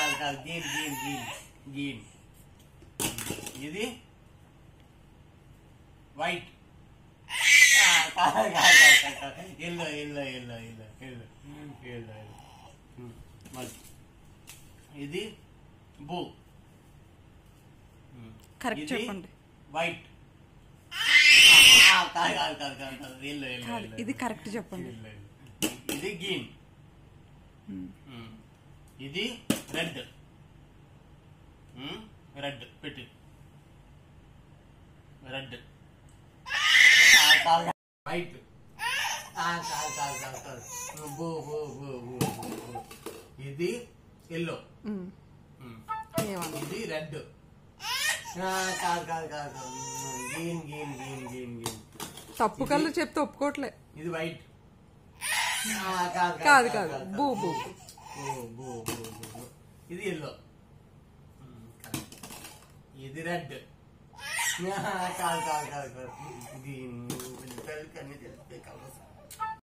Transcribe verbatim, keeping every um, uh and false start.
కాదు కాదు green green green green ఇది white yellow yellow yellow yellow yellow yellow మళ్ళీ ఇది బ్లూ కరెక్ట్ చెప్పండి వైట్ ఎల్లో ఎల్లో ఇది కరెక్ట్ చెప్పండి ఇది గ్రీన్ ఇది రెడ్ రెడ్ పెట్టి రెడ్ వైట్ ఇది ఎల్లో ఇది రెడ్ కాదు కాదు కాదు green green green green green తప్పు కలర్ చెప్తే ఒప్పుకోవట్లే ఇది వైట్ కాదు కాదు బూ బూ ఇది ఎల్లో ఇది రెడ్ కాదు కాదు కాదు గ్రీన్ అన్ని తెలిస్తే కలర్స్